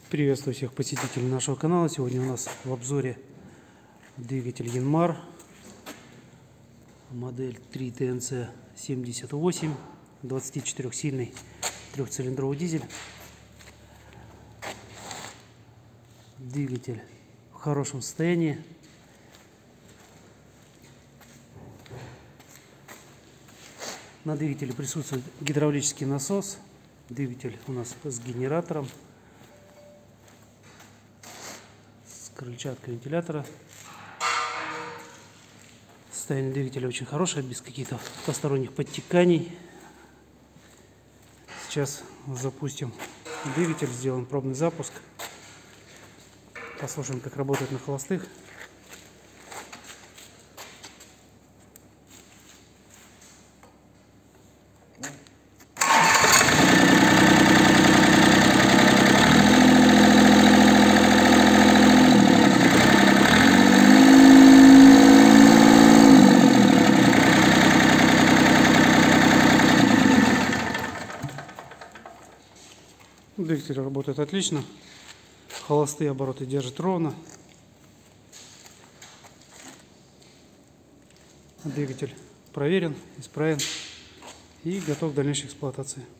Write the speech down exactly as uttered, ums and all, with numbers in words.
Приветствую всех посетителей нашего канала. Сегодня у нас в обзоре двигатель Янмар, модель три тэ эн цэ семьдесят восемь, двадцатичетырёхсильный трехцилиндровый дизель. Двигатель в хорошем состоянии. На двигателе присутствует гидравлический насос. Двигатель у нас с генератором, с крыльчаткой вентилятора. Состояние двигателя очень хорошее, без каких-то посторонних подтеканий. Сейчас запустим двигатель, сделаем пробный запуск. Послушаем, как работает на холостых. Двигатель работает отлично. Холостые обороты держит ровно. Двигатель проверен, исправен и готов к дальнейшей эксплуатации.